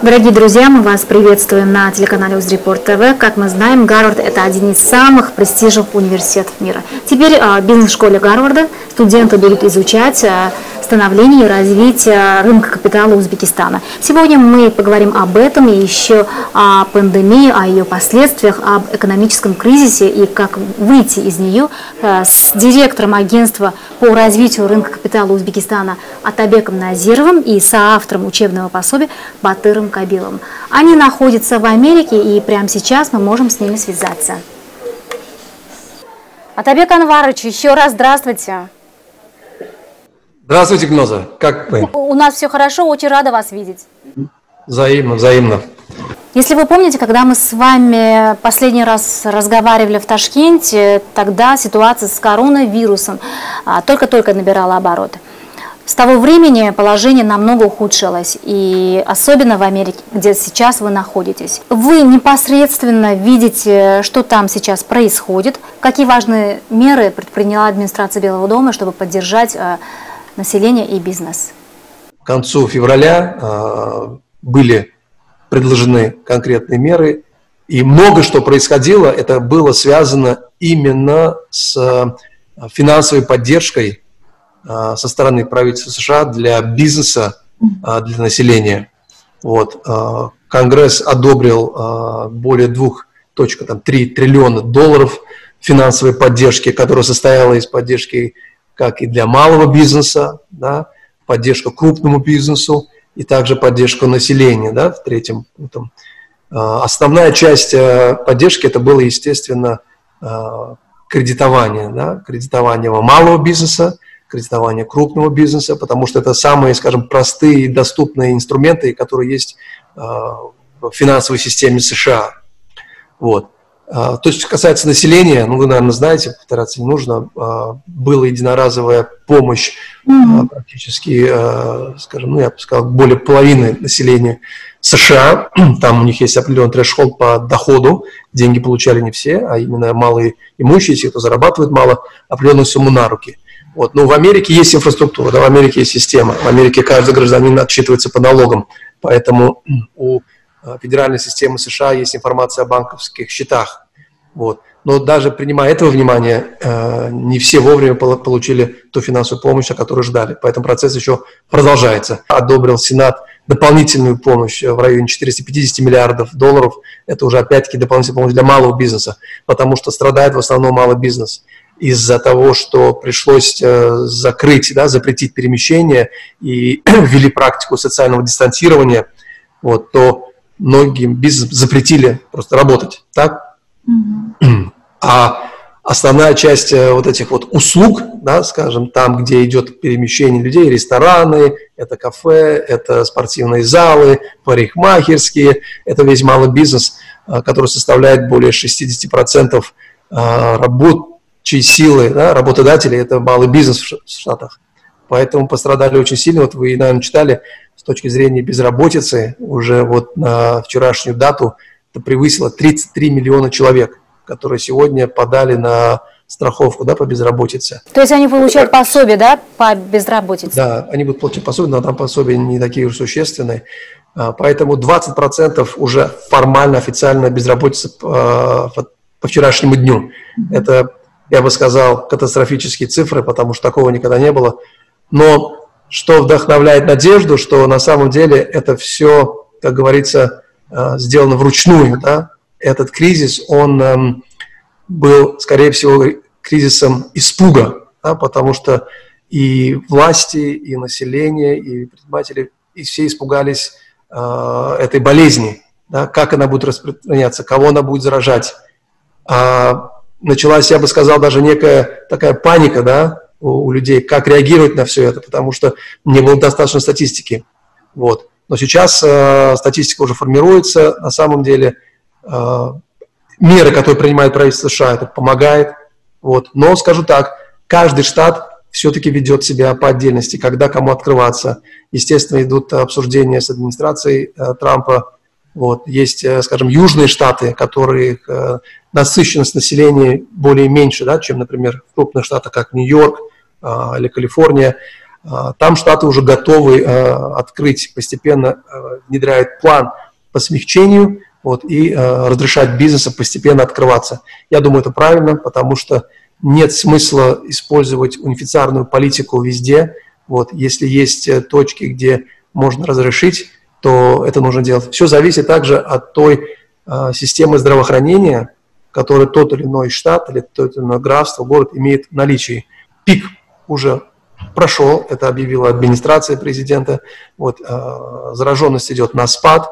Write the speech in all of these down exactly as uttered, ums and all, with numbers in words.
Дорогие друзья, мы вас приветствуем на телеканале Узрепорт ТВ. Как мы знаем, Гарвард – это один из самых престижных университетов мира. Теперь в бизнес-школе Гарварда студенты будут изучать становление и развитие рынка капитала Узбекистана. Сегодня мы поговорим об этом и еще о пандемии, о ее последствиях, об экономическом кризисе и как выйти из нее с директором агентства по развитию рынка капитала Узбекистана Атабеком Назировым и соавтором учебного пособия Батыром Кабиловым. Они находятся в Америке, и прямо сейчас мы можем с ними связаться. Атабек Анварович, еще раз здравствуйте. Здравствуйте, Гноза. Как вы? У нас все хорошо, очень рада вас видеть. Взаимно, взаимно. Если вы помните, когда мы с вами последний раз разговаривали в Ташкенте, тогда ситуация с коронавирусом только-только набирала обороты. С того времени положение намного ухудшилось, и особенно в Америке, где сейчас вы находитесь. Вы непосредственно видите, что там сейчас происходит, какие важные меры предприняла администрация Белого дома, чтобы поддержать население и бизнес. К концу февраля э, были предложены конкретные меры, и много что происходило, это было связано именно с э, финансовой поддержкой э, со стороны правительства США для бизнеса, э, для населения. Вот, э, Конгресс одобрил э, более двух целых три триллиона долларов финансовой поддержки, которая состояла из поддержки как и для малого бизнеса, да, поддержка крупному бизнесу и также поддержка населения, да, в третьем пункте. Основная часть поддержки это было, естественно, кредитование, да, кредитование малого бизнеса, кредитование крупного бизнеса, потому что это самые, скажем, простые и доступные инструменты, которые есть в финансовой системе США. Вот. То, что касается населения, ну, вы, наверное, знаете, повторяться не нужно, была единоразовая помощь mm-hmm. практически, скажем, ну, я бы сказал, более половины населения США. Там у них есть определенный трэш-холд по доходу, деньги получали не все, а именно малые имущие, те, кто зарабатывает мало, определенную сумму на руки. Вот. Но в Америке есть инфраструктура, да, в Америке есть система, в Америке каждый гражданин отчитывается по налогам, поэтому у федеральной системы США есть информация о банковских счетах. Вот. Но даже принимая этого внимания, э, не все вовремя получили ту финансовую помощь, о которой ждали. Поэтому процесс еще продолжается. Одобрил Сенат дополнительную помощь в районе четырёхсот пятидесяти миллиардов долларов. Это уже опять-таки дополнительная помощь для малого бизнеса, потому что страдает в основном малый бизнес. Из-за того, что пришлось э, закрыть, да, запретить перемещение и ввели практику социального дистанцирования, вот, то многим бизнес запретили просто работать, так? Mm-hmm. А основная часть вот этих вот услуг, да, скажем, там, где идет перемещение людей, рестораны, это кафе, это спортивные залы, парикмахерские, это весь малый бизнес, который составляет более шестидесяти процентов рабочей силы, да, работодателей, это малый бизнес в Штатах. Поэтому пострадали очень сильно. Вот вы, наверное, читали, с точки зрения безработицы, уже вот на вчерашнюю дату это превысило тридцать три миллиона человек, которые сегодня подали на страховку, да, по безработице. То есть они получают пособие, да, по безработице? Да, они будут получать пособие, но там пособия не такие уж существенные. Поэтому двадцать процентов уже формально, официально безработица по, по вчерашнему дню. Это, я бы сказал, катастрофические цифры, потому что такого никогда не было. Но что вдохновляет надежду, что на самом деле это все, как говорится, сделано вручную, да? Этот кризис, он эм, был, скорее всего, кризисом испуга, да? Потому что и власти, и население, и предприниматели, и все испугались э, этой болезни, да? Как она будет распространяться, кого она будет заражать. А, началась, я бы сказал, даже некая такая паника, да, у, у людей, как реагировать на все это, потому что не было достаточно статистики. Вот. Но сейчас э, статистика уже формируется, на самом деле э, меры, которые принимает правительство США, это помогает. Вот. Но скажу так, каждый штат все-таки ведет себя по отдельности, когда кому открываться. Естественно, идут обсуждения с администрацией э, Трампа. Вот. Есть, э, скажем, южные штаты, которые э, насыщенность населения более меньше, да, чем, например, в крупных штатах, как Нью-Йорк э, или Калифорния. Там Штаты уже готовы открыть, постепенно внедряют план по смягчению вот, и разрешать бизнесу постепенно открываться. Я думаю, это правильно, потому что нет смысла использовать унифицированную политику везде. Вот, если есть точки, где можно разрешить, то это нужно делать. Все зависит также от той системы здравоохранения, которую тот или иной штат или тот или иное графство, город имеет в наличии. Пик уже прошел, это объявила администрация президента, вот, э, зараженность идет на спад,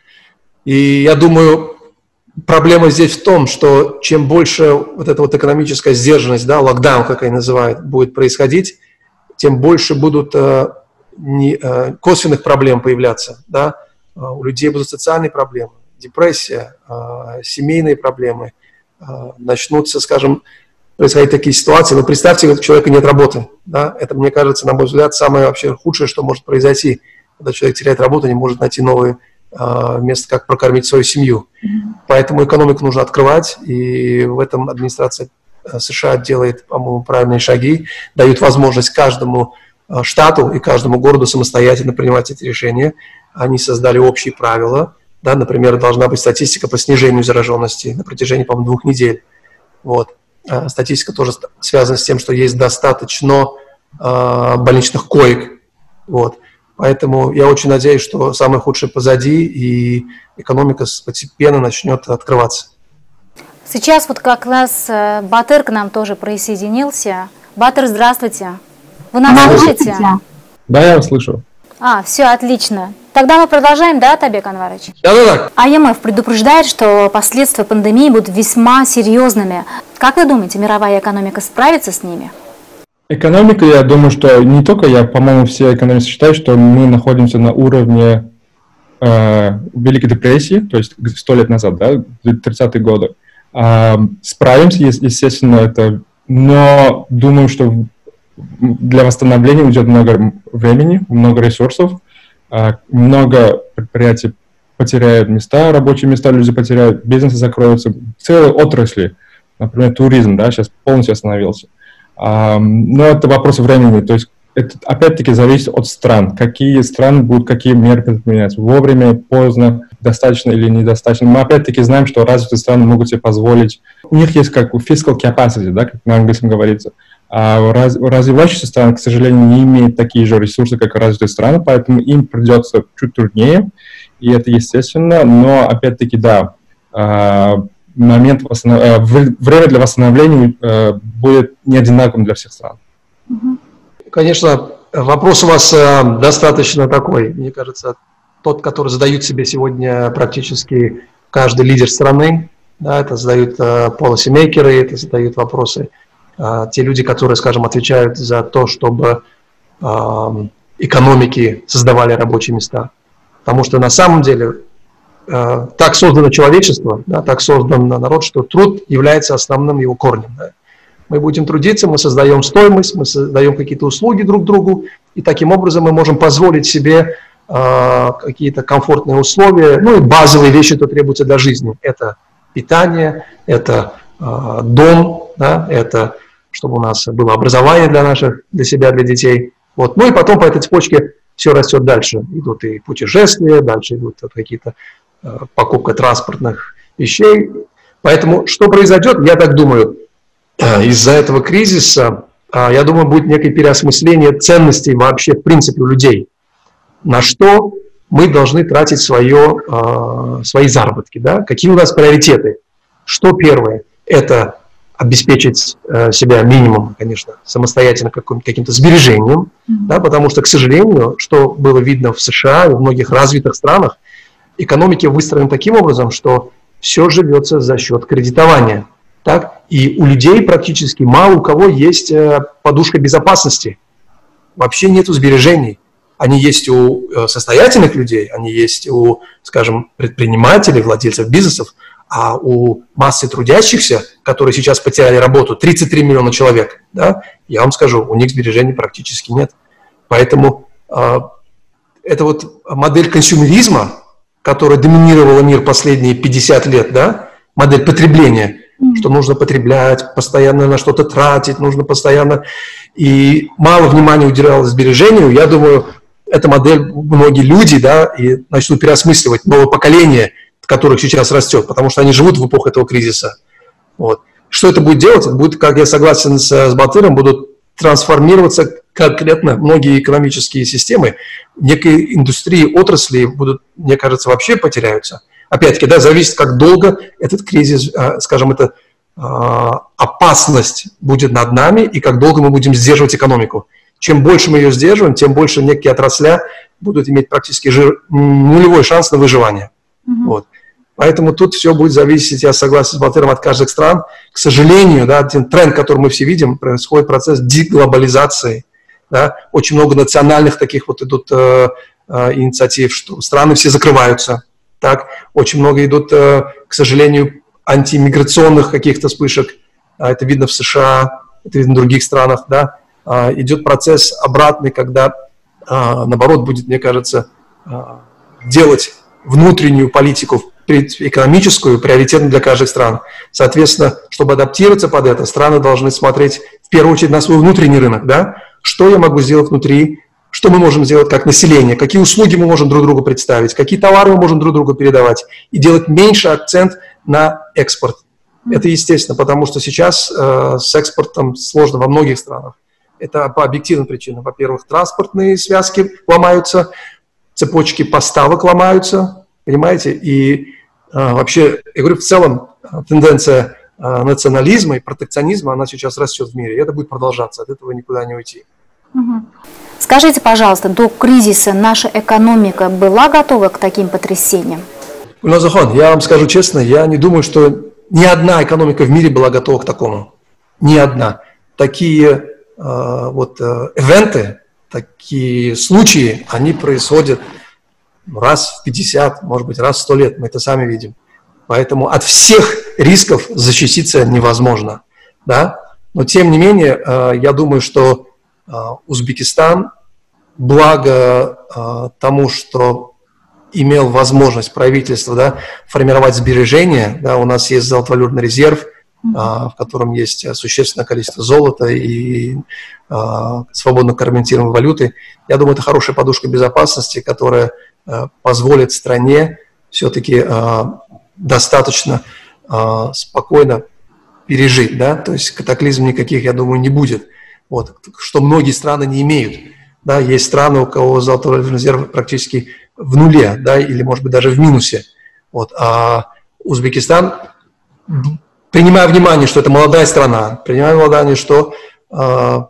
и я думаю, проблема здесь в том, что чем больше вот эта вот экономическая сдержанность, да, локдаун, как они называют, будет происходить, тем больше будут э, не, э, косвенных проблем появляться, да, у людей будут социальные проблемы, депрессия, э, семейные проблемы, э, начнутся, скажем, происходить такие ситуации. Но представьте, у человека нет работы. Да? Это, мне кажется, на мой взгляд, самое вообще худшее, что может произойти, когда человек теряет работу, не может найти новое э, место, как прокормить свою семью. Поэтому экономику нужно открывать, и в этом администрация США делает, по-моему, правильные шаги, дают возможность каждому э, штату и каждому городу самостоятельно принимать эти решения. Они создали общие правила. Да? Например, должна быть статистика по снижению зараженности на протяжении, по-моему, двух недель. Вот. Статистика тоже связана с тем, что есть достаточно э, больничных коек. Вот. Поэтому я очень надеюсь, что самое худшее позади, и экономика постепенно начнет открываться. Сейчас вот как раз Батыр к нам тоже присоединился. Батыр, здравствуйте. Вы нас слышите? Да, я вас слышу. А, все, отлично. Тогда мы продолжаем, да, Табек Анварович? Да, да, да. ай эм эф предупреждает, что последствия пандемии будут весьма серьезными. Как вы думаете, мировая экономика справится с ними? Экономика, я думаю, что не только я, по-моему, все экономисты считают, что мы находимся на уровне э, Великой депрессии, то есть сто лет назад, да, тридцатые годы. Э, справимся, естественно, это, но думаю, что для восстановления уйдет много времени, много ресурсов, э, много предприятий потеряют места, рабочие места люди потеряют, бизнесы закроются, целые отрасли, например, туризм, да, сейчас полностью остановился. Но это вопрос времени, то есть это опять-таки зависит от стран, какие страны будут, какие меры предпринять, вовремя, поздно, достаточно или недостаточно. Мы опять-таки знаем, что развитые страны могут себе позволить, у них есть как fiscal capacity, да, как на английском говорится, а раз, развивающиеся страны, к сожалению, не имеют такие же ресурсы, как и развитые страны, поэтому им придется чуть труднее, и это естественно, но опять-таки, да, момент восстанов... время для восстановления э, будет не одинаковым для всех стран. Конечно, вопрос у вас э, достаточно такой, мне кажется, тот, который задают себе сегодня практически каждый лидер страны, да, это задают э, полисимейкеры, это задают вопросы э, те люди, которые, скажем, отвечают за то, чтобы э, экономики создавали рабочие места. Потому что на самом деле так создано человечество, да, так создан народ, что труд является основным его корнем. Да. Мы будем трудиться, мы создаем стоимость, мы создаем какие-то услуги друг другу, и таким образом мы можем позволить себе э, какие-то комфортные условия, ну и базовые вещи, что требуются для жизни. Это питание, это э, дом, да, это чтобы у нас было образование для наших, для себя, для детей. Вот. Ну и потом по этой цепочке все растет дальше. Идут и путешествия, дальше идут какие-то покупка транспортных вещей. Поэтому что произойдет, я так думаю, из-за этого кризиса, я думаю, будет некое переосмысление ценностей вообще в принципе у людей. На что мы должны тратить свое, свои заработки, да? Какие у нас приоритеты? Что первое? Это обеспечить себя минимум, конечно, самостоятельно каким-то сбережением, mm-hmm. да, потому что, к сожалению, что было видно в США и в многих развитых странах, экономики выстроены таким образом, что все живется за счет кредитования. Так? И у людей практически мало у кого есть подушка безопасности. Вообще нету сбережений. Они есть у состоятельных людей, они есть у, скажем, предпринимателей, владельцев бизнесов, а у массы трудящихся, которые сейчас потеряли работу, тридцать три миллиона человек, да, я вам скажу, у них сбережений практически нет. Поэтому э, это вот модель консюмеризма, которая доминировала мир последние пятьдесят лет, да, модель потребления, mm-hmm. что нужно потреблять, постоянно на что-то тратить, нужно постоянно... И мало внимания уделялось сбережению. Я думаю, эта модель многие люди, да, и начнут переосмысливать новое поколение, которых сейчас растет, потому что они живут в эпоху этого кризиса. Вот. Что это будет делать? Это будет, как я согласен с, с Батыром, будут трансформироваться конкретно многие экономические системы, некие индустрии, отрасли будут, мне кажется, вообще потеряются. Опять-таки, да, зависит, как долго этот кризис, скажем, эта опасность будет над нами и как долго мы будем сдерживать экономику. Чем больше мы ее сдерживаем, тем больше некие отрасли будут иметь практически жир, нулевой шанс на выживание. Mm-hmm. Вот. Поэтому тут все будет зависеть, я согласен с Батыром, от каждых стран. К сожалению, да, один тренд, который мы все видим, происходит процесс деглобализации. Да. Очень много национальных таких вот идут э, э, инициатив, что страны все закрываются. Так. Очень много идут, э, к сожалению, антимиграционных каких-то вспышек. Это видно в США, это видно в других странах. Да. Э, идет процесс обратный, когда, э, наоборот, будет, мне кажется, э, делать внутреннюю политику экономическую, приоритетную для каждой стран. Соответственно, чтобы адаптироваться под это, страны должны смотреть в первую очередь на свой внутренний рынок. Да? Что я могу сделать внутри, что мы можем сделать как население, какие услуги мы можем друг другу представить, какие товары мы можем друг другу передавать, и делать меньше акцент на экспорт. Это естественно, потому что сейчас э, с экспортом сложно во многих странах. Это по объективным причинам. Во-первых, транспортные связки ломаются, цепочки поставок ломаются, понимаете, и а, вообще, я говорю, в целом тенденция а, национализма и протекционизма, она сейчас растет в мире, и это будет продолжаться, от этого никуда не уйти. Угу. Скажите, пожалуйста, до кризиса наша экономика была готова к таким потрясениям? Гульназахан, я вам скажу честно, я не думаю, что ни одна экономика в мире была готова к такому. Ни одна. Такие а, вот ивенты, такие случаи, они происходят раз в пятьдесят, может быть, раз в сто лет, мы это сами видим. Поэтому от всех рисков защититься невозможно. Да? Но тем не менее, я думаю, что Узбекистан, благо тому, что имел возможность правительство, да, формировать сбережения, да, у нас есть золотовалютный резерв, в котором есть существенное количество золота и свободно конвертируемой валюты. Я думаю, это хорошая подушка безопасности, которая позволит стране все-таки э, достаточно э, спокойно пережить, да, то есть катаклизм никаких, я думаю, не будет, вот, что многие страны не имеют, да, есть страны, у кого золотой резерв практически в нуле, да, или, может быть, даже в минусе, вот, а Узбекистан, принимая внимание, что это молодая страна, принимая внимание, что э, в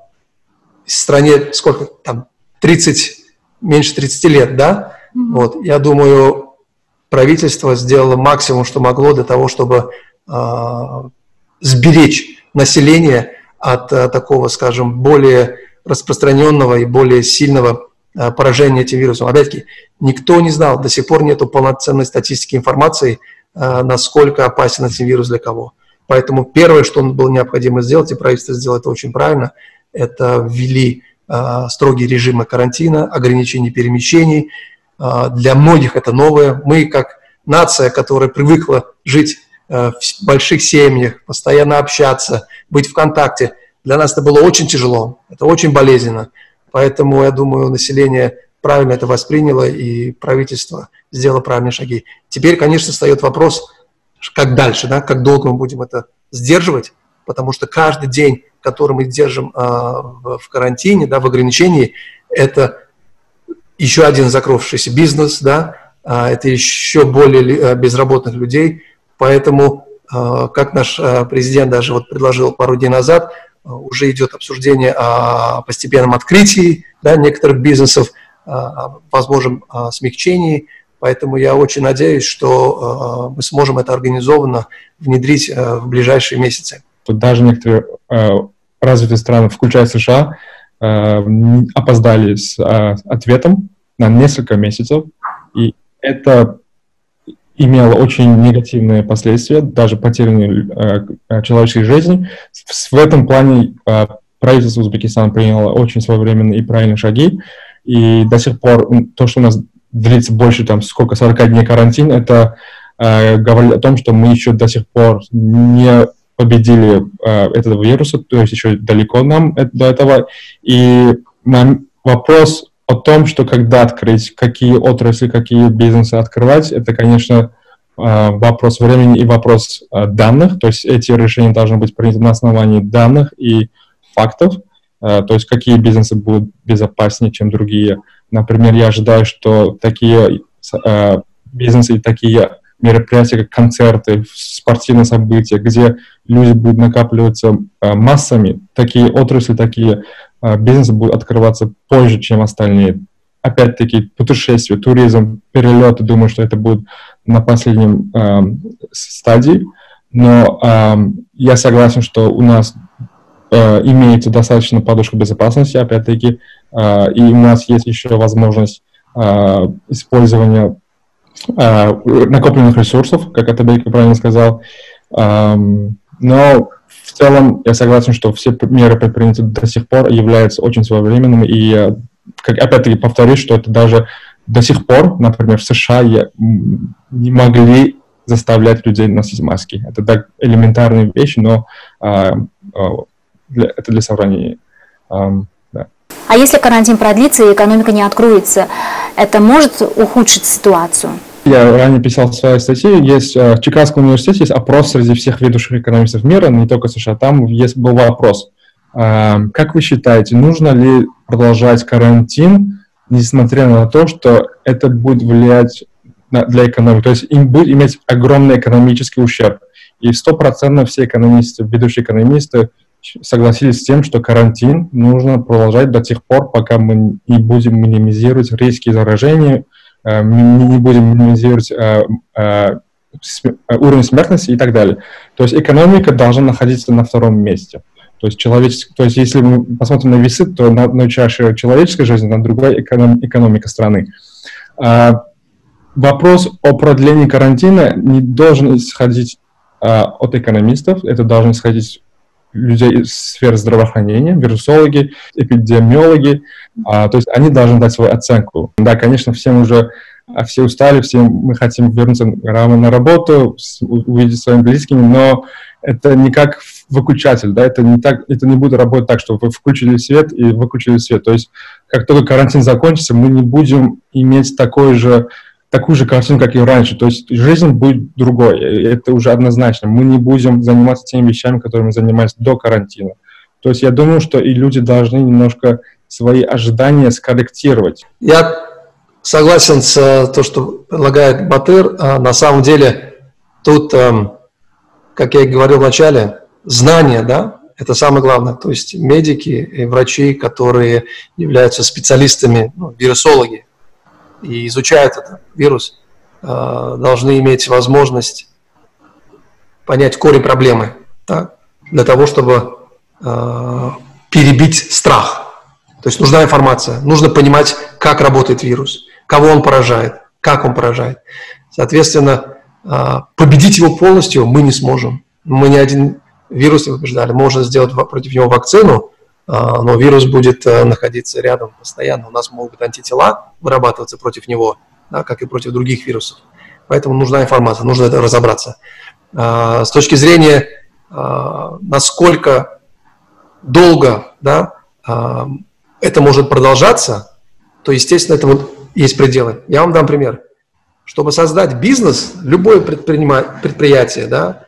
стране сколько там, тридцать, меньше тридцати лет, да, Mm-hmm. Вот, я думаю, правительство сделало максимум, что могло для того, чтобы э, сберечь население от э, такого, скажем, более распространенного и более сильного э, поражения этим вирусом. Опять-таки, никто не знал, до сих пор нету полноценной статистики информации, э, насколько опасен этот вирус для кого. Поэтому первое, что было необходимо сделать, и правительство сделало это очень правильно, это ввели э, строгие режимы карантина, ограничения перемещений. Для многих это новое. Мы, как нация, которая привыкла жить в больших семьях, постоянно общаться, быть в контакте, для нас это было очень тяжело, это очень болезненно. Поэтому, я думаю, население правильно это восприняло, и правительство сделало правильные шаги. Теперь, конечно, встает вопрос, как дальше, да, как долго мы будем это сдерживать, потому что каждый день, который мы держим э, в карантине, да, в ограничении, это еще один закрывшийся бизнес, да, это еще более безработных людей, поэтому, как наш президент даже вот предложил пару дней назад, уже идет обсуждение о постепенном открытии, да, некоторых бизнесов, о возможном смягчении, поэтому я очень надеюсь, что мы сможем это организованно внедрить в ближайшие месяцы. Даже некоторые развитые страны, включая США, опоздали с ответом на несколько месяцев, и это имело очень негативные последствия, даже потерянные человеческие жизни. В этом плане правительство Узбекистана приняло очень своевременные и правильные шаги, и до сих пор то, что у нас длится больше, там, сколько, сорок дней карантин, это говорит о том, что мы еще до сих пор не победили э, этого вируса, то есть еще далеко нам до этого. И нам вопрос о том, что когда открыть, какие отрасли, какие бизнесы открывать, это, конечно, вопрос времени и вопрос данных. То есть эти решения должны быть приняты на основании данных и фактов. То есть какие бизнесы будут безопаснее, чем другие. Например, я ожидаю, что такие бизнесы и такие мероприятия, как концерты, спортивные события, где люди будут накапливаться массами, такие отрасли, такие бизнесы будут открываться позже, чем остальные. Опять-таки, путешествия, туризм, перелеты, думаю, что это будет на последнем э, стадии. Но э, я согласен, что у нас э, имеется достаточно подушка безопасности, опять-таки, э, и у нас есть еще возможность э, использования э, накопленных ресурсов, как Атабек правильно сказал. Э, но в целом я согласен, что все меры, предприняты до сих пор, являются очень своевременными, и как, опять-таки повторюсь, что это даже до сих пор, например, в США не могли заставлять людей носить маски. Это так элементарные вещи, но а, а, для, это для сравнения. А, да. А если карантин продлится и экономика не откроется, это может ухудшить ситуацию? Я ранее писал в своей статье, есть в Чикагском университете есть опрос среди всех ведущих экономистов мира, не только США, там есть был вопрос. Как вы считаете, нужно ли продолжать карантин, несмотря на то, что это будет влиять на, для экономики, то есть им будет иметь огромный экономический ущерб? И стопроцентно все экономисты, ведущие экономисты согласились с тем, что карантин нужно продолжать до тех пор, пока мы не будем минимизировать риски заражения, мы не будем минимизировать уровень смертности и так далее. То есть экономика должна находиться на втором месте. То есть, человеческий, то есть если мы посмотрим на весы, то на одной чаше человеческой жизни, на другой эконом, экономика страны. А, вопрос о продлении карантина не должен исходить а, от экономистов, это должен исходить людей из сферы здравоохранения, вирусологи, эпидемиологи, а, то есть они должны дать свою оценку. Да, конечно, всем уже, все устали, все мы хотим вернуться на работу, увидеть своими близкими, но это не как выключатель, да, это не так, это не будет работать так, что вы включили свет и выключили свет. То есть, как только карантин закончится, мы не будем иметь такой же, такую же картину, как и раньше. То есть, жизнь будет другой, это уже однозначно. Мы не будем заниматься теми вещами, которыми мы занимались до карантина. То есть, я думаю, что и люди должны немножко свои ожидания скорректировать. Я согласен с то, что предлагает Батыр. На самом деле, тут, как я и говорил в начале, знания, да, это самое главное. То есть медики и врачи, которые являются специалистами, ну, вирусологи, и изучают этот вирус, должны иметь возможность понять корень проблемы, да, для того, чтобы перебить страх. То есть нужна информация, нужно понимать, как работает вирус, кого он поражает, как он поражает. Соответственно, победить его полностью мы не сможем. Мы ни один вирус не побеждали. Можно сделать против него вакцину, но вирус будет находиться рядом постоянно. У нас могут быть антитела вырабатываться против него, да, как и против других вирусов. Поэтому нужна информация, нужно это разобраться. С точки зрения, насколько долго, да, это может продолжаться, то, естественно, этому есть пределы. Я вам дам пример. Чтобы создать бизнес, любое предприятие, да,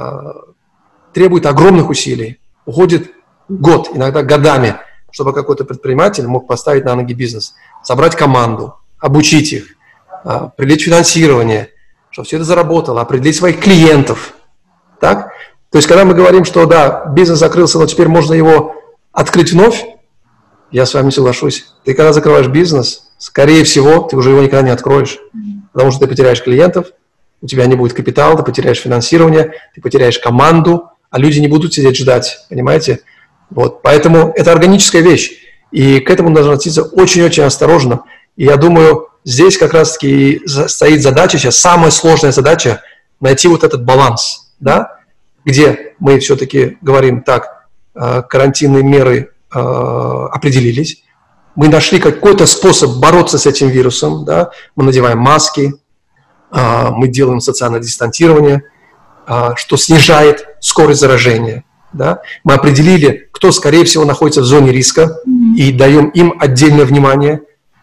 требует огромных усилий. Уходит год, иногда годами, чтобы какой-то предприниматель мог поставить на ноги бизнес, собрать команду, обучить их, привлечь финансирование, чтобы все это заработало, определить своих клиентов. Так? То есть, когда мы говорим, что да, бизнес закрылся, но теперь можно его открыть вновь, я с вами соглашусь. Ты когда закрываешь бизнес, скорее всего, ты уже его никогда не откроешь, потому что ты потеряешь клиентов, у тебя не будет капитала, ты потеряешь финансирование, ты потеряешь команду, а люди не будут сидеть ждать, понимаете? Вот. Поэтому это органическая вещь, и к этому нужно относиться очень-очень осторожно. И я думаю, здесь как раз-таки стоит задача, сейчас самая сложная задача, найти вот этот баланс, да, где мы все-таки говорим так, карантинные меры определились, мы нашли какой-то способ бороться с этим вирусом, да, мы надеваем маски, мы делаем социальное дистанцирование, что снижает скорость заражения. Да? Мы определили, кто, скорее всего, находится в зоне риска, mm-hmm. и даем им отдельное внимание,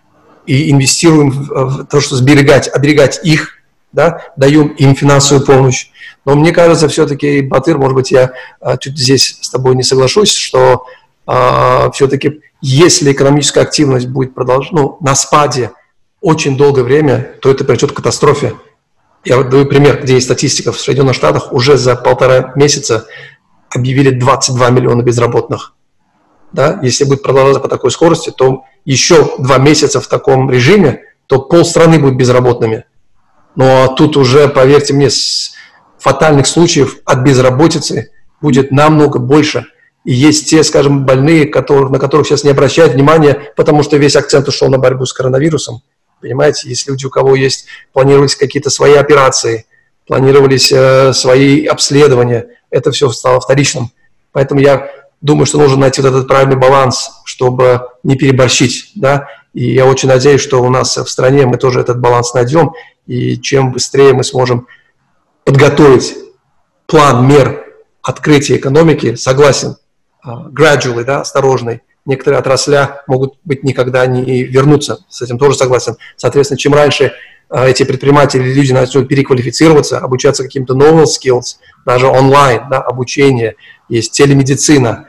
и инвестируем в то, что сберегать, оберегать их, да? Даем им финансовую помощь. Но мне кажется, все-таки, Батыр, может быть, я а, чуть здесь с тобой не соглашусь, что а, все-таки, если экономическая активность будет продолжена, ну, на спаде очень долгое время, то это приведет к катастрофе. Я вот даю пример, где есть статистика. В Соединенных Штатах уже за полтора месяца объявили двадцать два миллиона безработных. Да? Если будет продолжаться по такой скорости, то еще два месяца в таком режиме, то полстраны будут безработными. Но тут уже, поверьте мне, фатальных случаев от безработицы будет намного больше. И есть те, скажем, больные, которых, на которых сейчас не обращают внимания, потому что весь акцент ушел на борьбу с коронавирусом. Понимаете, есть люди, у кого есть, планировались какие-то свои операции, планировались э, свои обследования, это все стало вторичным. Поэтому я думаю, что нужно найти вот этот правильный баланс, чтобы не переборщить, да, и я очень надеюсь, что у нас в стране мы тоже этот баланс найдем, и чем быстрее мы сможем подготовить план мер открытия экономики, согласен, uh, gradually, да, осторожный. Некоторые отрасля могут быть никогда не вернуться, с этим тоже согласен. Соответственно, чем раньше uh, эти предприниматели, люди начнут переквалифицироваться, обучаться каким-то новым skills, даже онлайн, да, обучение, есть телемедицина.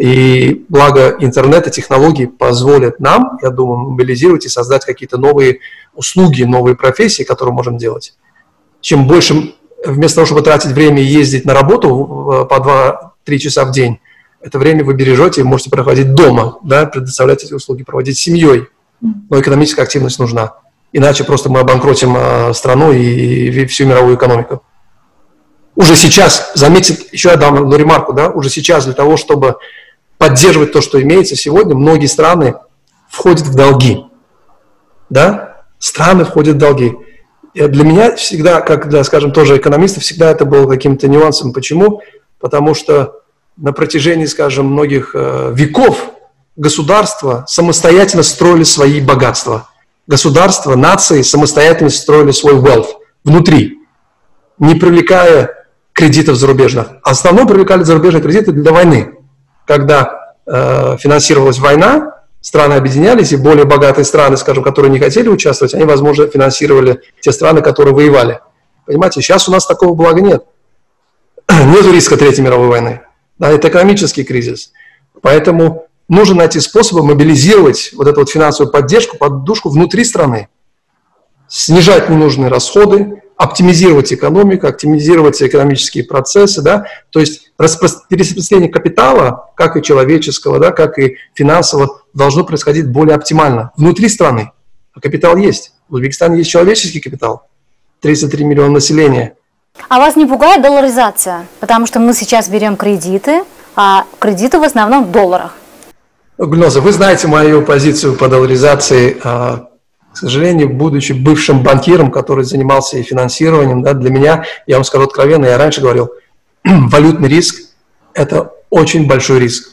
И благо интернет и технологии позволят нам, я думаю, мобилизировать и создать какие-то новые услуги, новые профессии, которые можем делать. Чем больше, вместо того, чтобы тратить время и ездить на работу по два-три часа в день, это время вы бережете и можете проводить дома, да, предоставлять эти услуги, проводить с семьей. Но экономическая активность нужна. Иначе просто мы обанкротим э, страну и, и всю мировую экономику. Уже сейчас, заметьте, еще я дам одну ремарку, да, уже сейчас для того, чтобы поддерживать то, что имеется сегодня, многие страны входят в долги. Да? Страны входят в долги. И для меня всегда, как для, скажем, тоже экономиста, всегда это было каким-то нюансом. Почему? Потому что на протяжении, скажем, многих э, веков государства самостоятельно строили свои богатства. Государства, нации самостоятельно строили свой wealth внутри, не привлекая кредитов зарубежных. Основном привлекали зарубежные кредиты для войны. Когда э, финансировалась война, страны объединялись, и более богатые страны, скажем, которые не хотели участвовать, они, возможно, финансировали те страны, которые воевали. Понимаете, сейчас у нас такого блага нет. Нет риска Третьей мировой войны. Да, это экономический кризис. Поэтому нужно найти способы мобилизировать вот эту вот финансовую поддержку, поддушку внутри страны, снижать ненужные расходы, оптимизировать экономику, оптимизировать экономические процессы, да, то есть перераспределение капитала, как и человеческого, да, как и финансового, должно происходить более оптимально внутри страны. А капитал есть. В Узбекистане есть человеческий капитал, тридцать три миллиона населения. А вас не пугает долларизация? Потому что мы сейчас берем кредиты, а кредиты в основном в долларах. Гульноза, вы знаете мою позицию по долларизации. К сожалению, будучи бывшим банкиром, который занимался и финансированием, да, для меня, я вам скажу откровенно, я раньше говорил, валютный риск – это очень большой риск.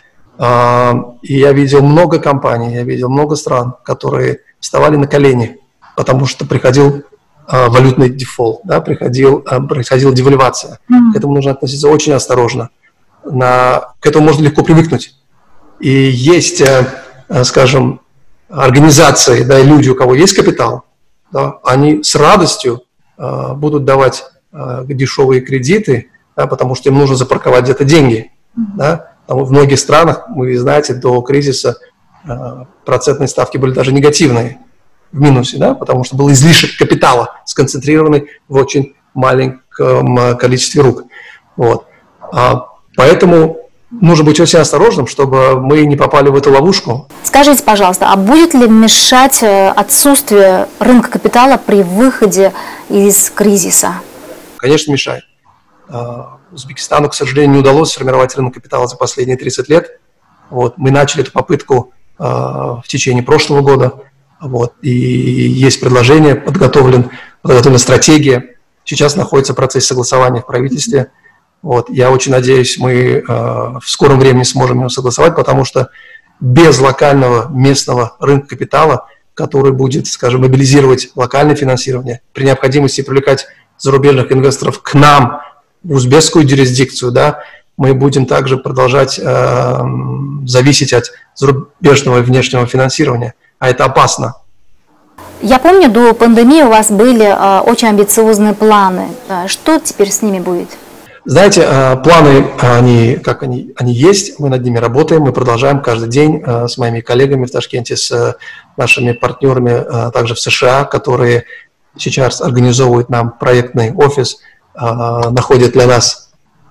И я видел много компаний, я видел много стран, которые вставали на колени, потому что приходил валютный дефолт, да, приходил, приходила девальвация. Mm-hmm. К этому нужно относиться очень осторожно. На, к этому можно легко привыкнуть. И есть, скажем, организации, да, и люди, у кого есть капитал, да, они с радостью э, будут давать э, дешевые кредиты, да, потому что им нужно запарковать где-то деньги. Да. Там в многих странах, вы знаете, до кризиса э, процентные ставки были даже негативные, в минусе, да, потому что был излишек капитала, сконцентрированный в очень маленьком количестве рук. Вот. А, поэтому нужно быть очень осторожным, чтобы мы не попали в эту ловушку. Скажите, пожалуйста, а будет ли мешать отсутствие рынка капитала при выходе из кризиса? Конечно, мешает. Узбекистану, к сожалению, не удалось сформировать рынок капитала за последние тридцать лет. Вот. Мы начали эту попытку в течение прошлого года. Вот. И есть предложение, подготовлен, подготовлена стратегия. Сейчас находится процесс согласования в правительстве. Вот. Я очень надеюсь, мы э, в скором времени сможем его согласовать, потому что без локального местного рынка капитала, который будет, скажем, мобилизировать локальное финансирование, при необходимости привлекать зарубежных инвесторов к нам в узбекскую юрисдикцию, да, мы будем также продолжать э, зависеть от зарубежного и внешнего финансирования, а это опасно. Я помню, до пандемии у вас были э, очень амбициозные планы. Что теперь с ними будет? Знаете, э, планы, они, как они, они есть, мы над ними работаем, мы продолжаем каждый день э, с моими коллегами в Ташкенте, с э, нашими партнерами э, также в США, которые сейчас организовывают нам проектный офис, э, находят для нас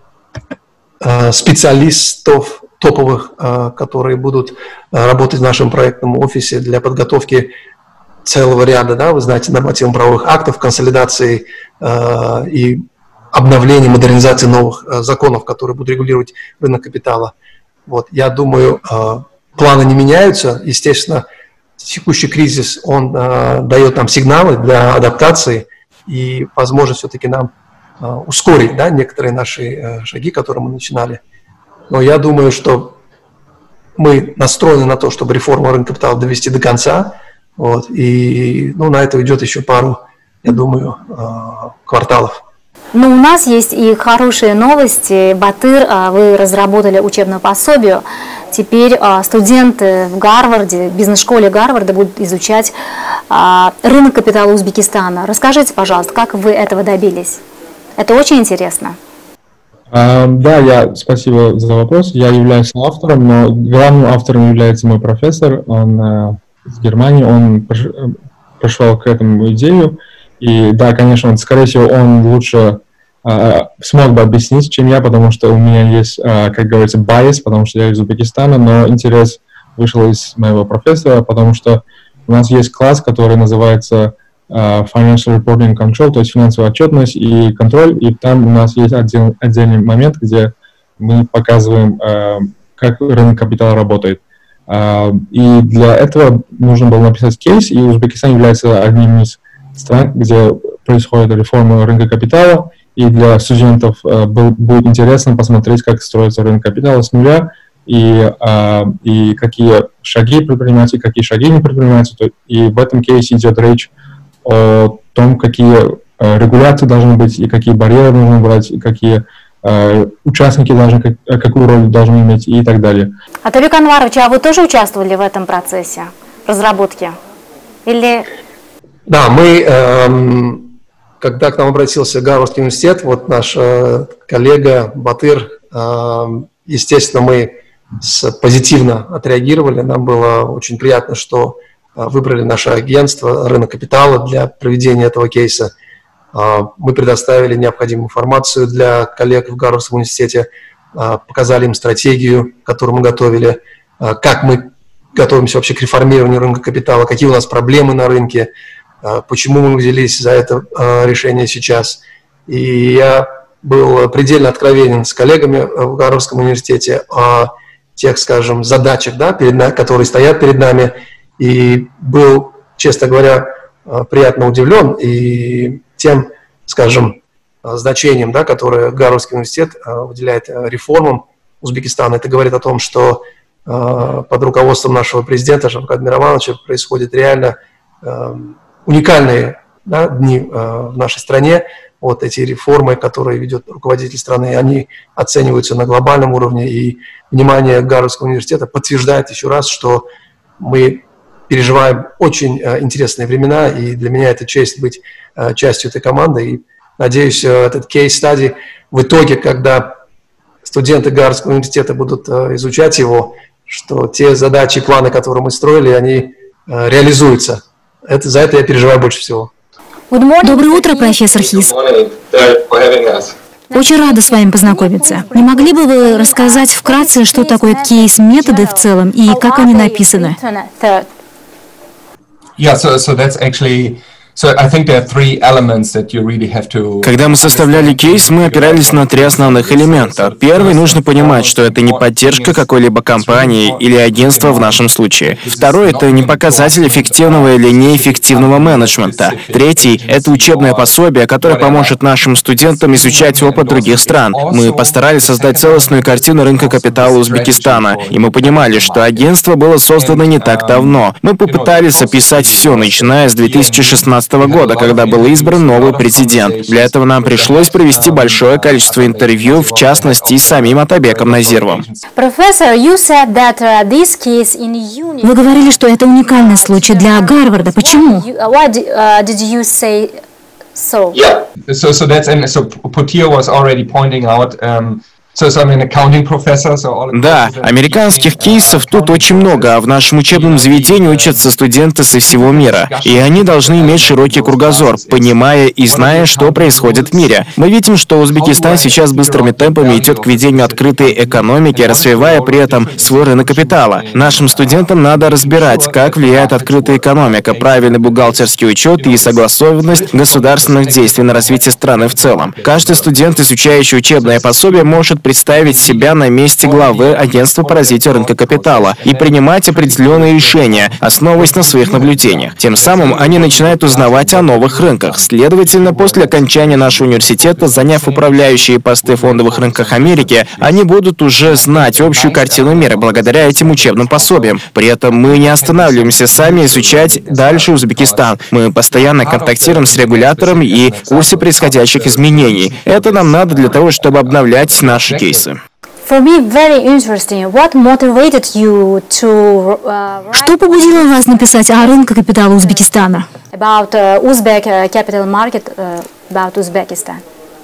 специалистов топовых, которые будут работать в нашем проектном офисе для подготовки целого ряда, да, вы знаете, нормативно-правовых актов, консолидации э, и обновления, модернизации новых э, законов, которые будут регулировать рынок капитала. Вот, я думаю, э, планы не меняются. Естественно, текущий кризис, он э, дает нам сигналы для адаптации и, возможно, все-таки нам ускорить, да, некоторые наши э, шаги, которые мы начинали. Но я думаю, что мы настроены на то, чтобы реформу рынка капитала довести до конца. Вот, и ну, на это уйдет еще пару, я думаю, э, кварталов. Но у нас есть и хорошие новости. Батыр, вы разработали учебное пособие. Теперь студенты в Гарварде, в бизнес-школе Гарварда будут изучать рынок капитала Узбекистана. Расскажите, пожалуйста, как вы этого добились? Это очень интересно. Uh, да, я, спасибо за вопрос. Я являюсь автором, но главным автором является мой профессор. Он uh, из Германии, он прош- пришел к этому идею. И да, конечно, он, скорее всего, он лучше uh, смог бы объяснить, чем я, потому что у меня есть, uh, как говорится, bias, потому что я из Узбекистана, но интерес вышел из моего профессора, потому что у нас есть класс, который называется Financial Reporting Control, то есть финансовая отчетность и контроль, и там у нас есть отдел, отдельный момент, где мы показываем, э, как рынок капитала работает. Э, и для этого нужно было написать кейс, и Узбекистан является одним из стран, где происходит реформа рынка капитала, и для студентов э, был, будет интересно посмотреть, как строится рынок капитала с нуля, и, э, и какие шаги предпринимаются, и какие шаги не предпринимаются. И в этом кейсе идет речь о том, какие э, регуляции должны быть, и какие барьеры нужно брать, и какие э, участники должны, как, какую роль должны иметь, и так далее. Атабек Анварович, а вы тоже участвовали в этом процессе разработки? Или... Да, мы, э, когда к нам обратился Гарвардский университет, вот наш э, коллега Батыр, э, естественно, мы с, позитивно отреагировали. Нам было очень приятно, что выбрали наше агентство «Рынок капитала» для проведения этого кейса. Мы предоставили необходимую информацию для коллег в Гарвардском университете, показали им стратегию, которую мы готовили, как мы готовимся вообще к реформированию рынка капитала, какие у нас проблемы на рынке, почему мы взялись за это решение сейчас. И я был предельно откровенен с коллегами в Гарвардском университете о тех, скажем, задачах, да, перед нами, которые стоят перед нами, и был, честно говоря, приятно удивлен и тем, скажем, значением, да, которое Гарвардский университет уделяет реформам Узбекистана. Это говорит о том, что под руководством нашего президента Шавката Миромоновича происходят реально уникальные, да, дни в нашей стране. Вот эти реформы, которые ведет руководитель страны, они оцениваются на глобальном уровне, и внимание Гарвардского университета подтверждает еще раз, что мы переживаем очень э, интересные времена, и для меня это честь быть э, частью этой команды. И надеюсь, э, этот кейс-стади в итоге, когда студенты Гарвардского университета будут э, изучать его, что те задачи и планы, которые мы строили, они э, реализуются. Это, за это я переживаю больше всего. Доброе утро, профессор Хис. Очень рада с вами познакомиться. Не могли бы вы рассказать вкратце, что такое кейс-методы в целом и как они написаны? Yeah, so so that's actually so I think there are three elements that you really have to. Когда мы составляли кейс, мы опирались на три основных элемента. Первый, нужно понимать, что это не поддержка какой-либо компании или агентства в нашем случае. Второй, это не показатель эффективного или неэффективного менеджмента. Третий, это учебное пособие, которое поможет нашим студентам изучать опыт других стран. Мы постарались создать целостную картину рынка капитала Узбекистана, и мы понимали, что агентство было создано не так давно. Мы попытались описать все, начиная с две тысячи шестнадцатого девятнадцатого года, когда был избран новый президент. Для этого нам пришлось провести большое количество интервью, в частности, с самим Атабеком Назировым. Professor, you said that uh, this case in uni... Вы говорили, что это уникальный случай для Гарварда. Почему? You- uh, Why di- uh, did you say so? Yeah. So so that's and so Potier was already pointing out. Um, so so I'm an accounting professor. So all Да, американских кейсов тут очень много, а в нашем учебном заведении учатся студенты со всего мира. И они должны иметь широкий кругозор, понимая и зная, что происходит в мире. Мы видим, что Узбекистан сейчас быстрыми темпами идет к ведению открытой экономики, развивая при этом свой рынок капитала. Нашим студентам надо разбирать, как влияет открытая экономика, правильный бухгалтерский учет и согласованность государственных действий на развитие страны в целом. Каждый студент, изучающий учебное пособие, может представить себя на месте главы агентства по развитию рынка капитала и принимать определенные решения, основываясь на своих наблюдениях. Тем самым они начинают узнавать о новых рынках. Следовательно, после окончания нашего университета, заняв управляющие посты в фондовых рынках Америки, они будут уже знать общую картину мира благодаря этим учебным пособиям. При этом мы не останавливаемся сами изучать дальше Узбекистан. Мы постоянно контактируем с регулятором и в курсе происходящих изменений. Это нам надо для того, чтобы обновлять наши кейсы. For me, very interesting. What motivated you to uh, write Что побудило вас написать о рынке капитала Узбекистана? about uh, Uzbek uh, capital market, uh, about Uzbekistan?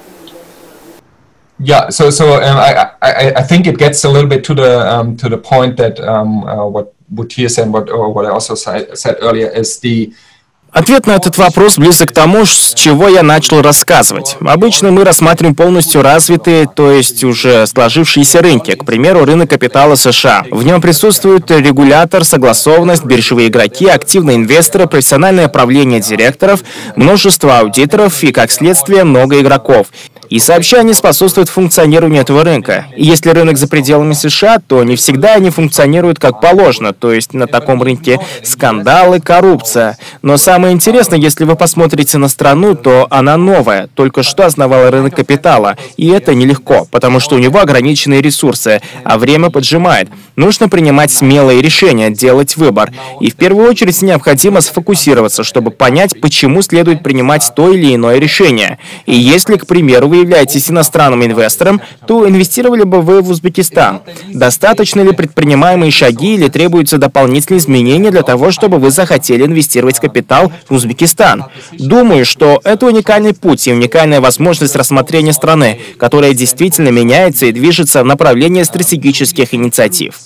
Yeah, so so um, I, I I think it gets a little bit to the um, to the point that um, uh, what Potier said, what or what I also said, said earlier is the Ответ на этот вопрос близок к тому, с чего я начал рассказывать. Обычно мы рассматриваем полностью развитые, то есть уже сложившиеся рынки, к примеру, рынок капитала США. В нем присутствует регулятор, согласованность, биржевые игроки, активные инвесторы, профессиональное правление директоров, множество аудиторов и, как следствие, много игроков. И сообща они способствуют функционированию этого рынка. И если рынок за пределами США, то не всегда они функционируют как положено, то есть на таком рынке скандалы, коррупция. Но самое интересное, если вы посмотрите на страну, то она новая, только что основала рынок капитала. И это нелегко, потому что у него ограниченные ресурсы, а время поджимает. Нужно принимать смелые решения, делать выбор. И в первую очередь необходимо сфокусироваться, чтобы понять, почему следует принимать то или иное решение. И если, к примеру, вы являетесь иностранным инвестором, то инвестировали бы вы в Узбекистан? Достаточно ли предпринимаемые шаги или требуются дополнительные изменения для того, чтобы вы захотели инвестировать капитал в Узбекистан? Думаю, что это уникальный путь и уникальная возможность рассмотрения страны, которая действительно меняется и движется в направлении стратегических инициатив.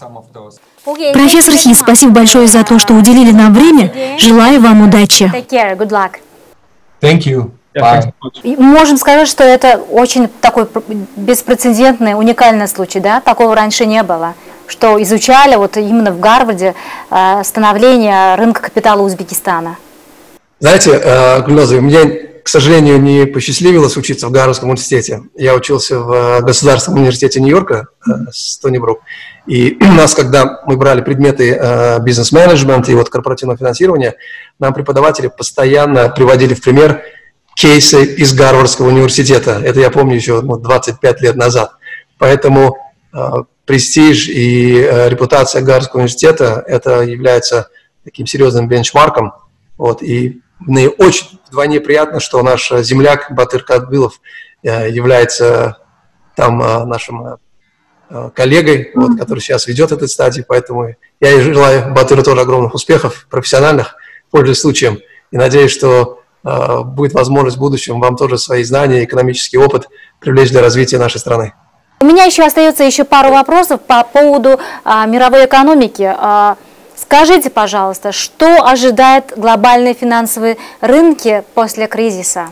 Профессор Хи, спасибо большое за то, что уделили нам время. Желаю вам удачи. Take care, good luck. thank you. Bye. И можем сказать, что это очень такой пр- беспрецедентный, уникальный случай, да? Такого раньше не было, что изучали вот именно в Гарварде э, становление рынка капитала Узбекистана. Знаете, э, Гульназа, мне, к сожалению, не посчастливилось учиться в Гарвардском университете. Я учился в э, Государственном университете Нью-Йорка, э, Стони Брук. И у нас, когда мы брали предметы э, бизнес-менеджмент и вот корпоративного финансирования, нам преподаватели постоянно приводили в пример кейсы из Гарвардского университета. Это я помню еще ну, двадцать пять лет назад. Поэтому э, престиж и э, репутация Гарвардского университета это является таким серьезным бенчмарком. Вот, и мне очень вдвойне приятно, что наш земляк Батыр Кадбилов э, является там э, нашим э, коллегой, вот, который сейчас ведет эту стадию. Поэтому я и желаю Батыру тоже огромных успехов профессиональных, пользуясь случаем. И надеюсь, что будет возможность в будущем вам тоже свои знания, экономический опыт привлечь для развития нашей страны. У меня еще остается еще пару вопросов по поводу а, мировой экономики. А, скажите, пожалуйста, что ожидает глобальные финансовые рынки после кризиса?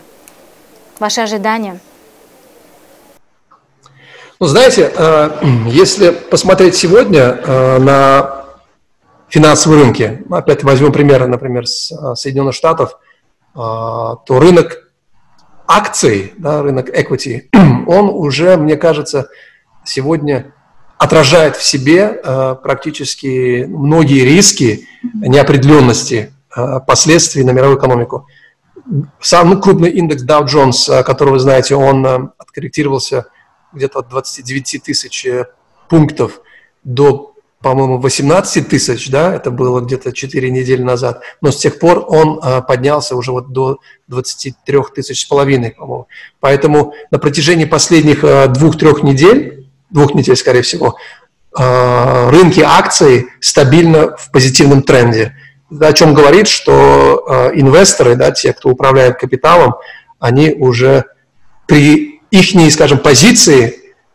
Ваши ожидания? Ну, знаете, если посмотреть сегодня на финансовые рынки, опять возьмем пример, например, с Соединенных Штатов, то рынок акций, да, рынок equity, он уже, мне кажется, сегодня отражает в себе э, практически многие риски неопределенности э, последствий на мировую экономику. Самый крупный индекс Dow Jones, который вы знаете, он э, откорректировался где-то от двадцати девяти тысяч пунктов до по-моему, восемнадцать тысяч, да, это было где-то четыре недели назад, но с тех пор он а, поднялся уже вот до двадцати трёх тысяч с половиной, по-моему. Поэтому на протяжении последних а, двух-трех недель, двух недель, скорее всего, а, рынки акций стабильно в позитивном тренде. Это о чем говорит, что а, инвесторы, да, те, кто управляет капиталом, они уже при ихней, скажем, позиции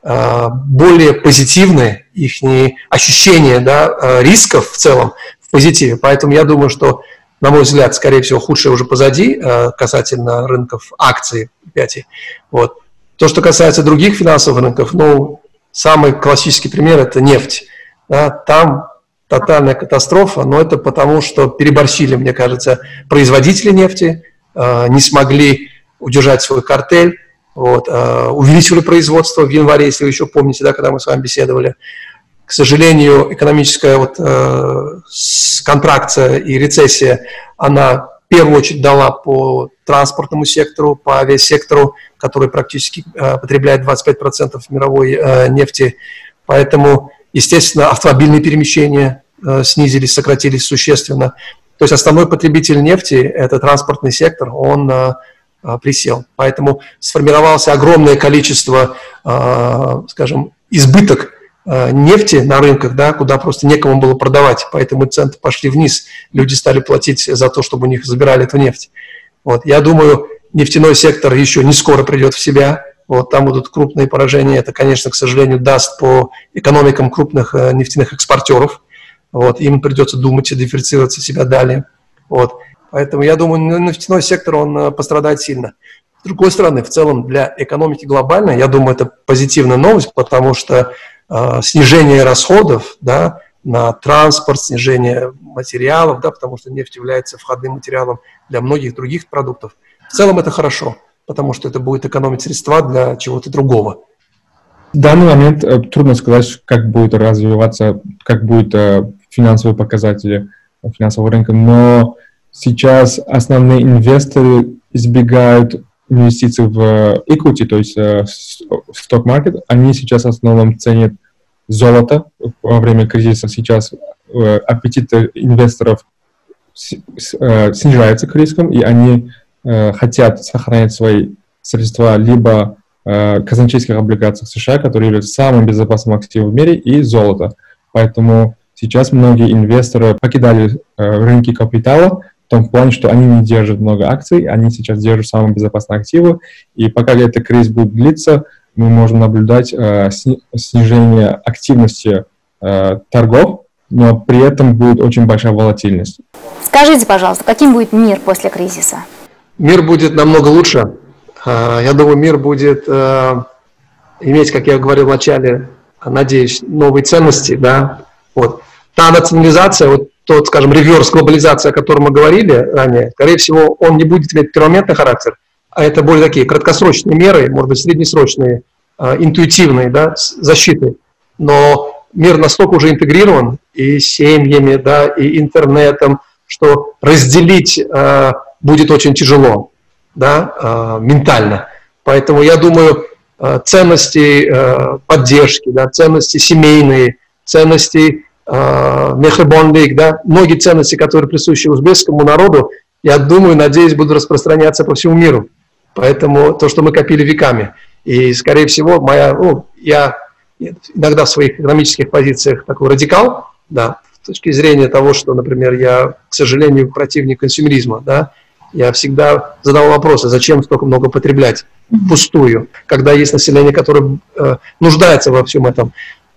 более позитивные, их ощущения, да, рисков в целом в позитиве. Поэтому я думаю, что, на мой взгляд, скорее всего, худшее уже позади касательно рынков акций. Вот. То, что касается других финансовых рынков, ну, самый классический пример – это нефть. Да, там тотальная катастрофа, но это потому, что переборщили, мне кажется, производители нефти, не смогли удержать свой картель. Вот, э, увеличивали производство в январе, если вы еще помните, да, когда мы с вами беседовали. К сожалению, экономическая вот, э, контракция и рецессия, она в первую очередь дала по транспортному сектору, по авиасектору, который практически э, потребляет двадцать пять процентов мировой э, нефти. Поэтому, естественно, автомобильные перемещения э, снизились, сократились существенно. То есть основной потребитель нефти, это транспортный сектор, он э, присел. Поэтому сформировалось огромное количество, скажем, избыток нефти на рынках, да, куда просто некому было продавать. Поэтому цены пошли вниз. Люди стали платить за то, чтобы у них забирали эту нефть. Вот. Я думаю, нефтяной сектор еще не скоро придет в себя. Вот. Там будут крупные поражения. Это, конечно, к сожалению, даст по экономикам крупных нефтяных экспортеров. Вот. Им придется думать и дифференцироваться себя далее. Вот. Поэтому я думаю, нефтяной сектор, он пострадает сильно. С другой стороны, в целом для экономики глобальной, я думаю, это позитивная новость, потому что э, снижение расходов, да, на транспорт, снижение материалов, да, потому что нефть является входным материалом для многих других продуктов. В целом это хорошо, потому что это будет экономить средства для чего-то другого. В данный момент э, трудно сказать, как будет развиваться, как будут э, финансовые показатели финансового рынка, но сейчас основные инвесторы избегают инвестиций в equity, то есть в stock-market. Они сейчас в основном ценят золото во время кризиса. Сейчас аппетит инвесторов снижается к рискам, и они хотят сохранять свои средства либо в казначейских облигациях США, которые являются самым безопасным активом в мире, и золото. Поэтому сейчас многие инвесторы покидали рынки капитала, в том плане, что они не держат много акций, они сейчас держат самые безопасные активы, и пока этот кризис будет длиться, мы можем наблюдать э, сни- снижение активности э, торгов, но при этом будет очень большая волатильность. Скажите, пожалуйста, каким будет мир после кризиса? Мир будет намного лучше. Я думаю, мир будет э, иметь, как я говорил в начале, надеюсь, новые ценности, да, вот. Та национализация, вот тот, скажем, реверс глобализация, о котором мы говорили ранее, скорее всего, он не будет иметь перманентный характер, а это более такие краткосрочные меры, может быть, среднесрочные, э, интуитивные, да, защиты. Но мир настолько уже интегрирован и семьями, да, и интернетом, что разделить э, будет очень тяжело, да, э, ментально. Поэтому я думаю, э, ценности э, поддержки, да, ценности семейные, ценности мехебонлик, да, многие ценности, которые присущи узбекскому народу, я думаю, надеюсь, будут распространяться по всему миру. Поэтому то, что мы копили веками. И, скорее всего, моя, ну, я иногда в своих экономических позициях такой радикал, да, с точки зрения того, что, например, я, к сожалению, противник консюмеризма, да, я всегда задавал вопросы, зачем столько много потреблять впустую, когда есть население, которое э, нуждается во всем этом.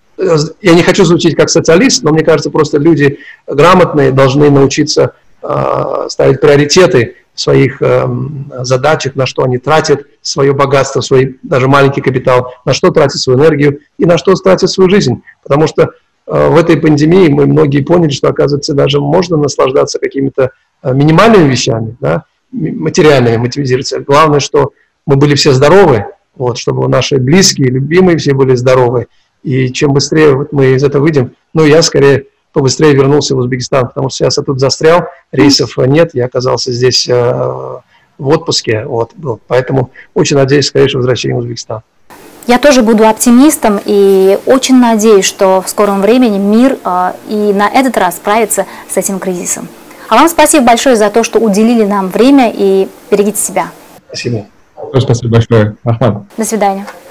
Я не хочу звучать как социалист, но мне кажется, просто люди грамотные должны научиться э, ставить приоритеты в своих э, задачах, на что они тратят свое богатство, свой даже маленький капитал, на что тратят свою энергию и на что тратят свою жизнь. Потому что э, в этой пандемии мы многие поняли, что, оказывается, даже можно наслаждаться какими-то э, минимальными вещами, да, материальными мотивизироваться. Главное, что мы были все здоровы, вот, чтобы наши близкие, любимые все были здоровы. И чем быстрее вот мы из этого выйдем, ну, я скорее побыстрее вернулся в Узбекистан, потому что сейчас я тут застрял, рейсов нет, я оказался здесь э, в отпуске, вот, вот, поэтому очень надеюсь, скорее, возвращение в Узбекистан. Я тоже буду оптимистом и очень надеюсь, что в скором времени мир э, и на этот раз справится с этим кризисом. А вам спасибо большое за то, что уделили нам время, и берегите себя. Спасибо. Спасибо большое, Ахмад. До свидания.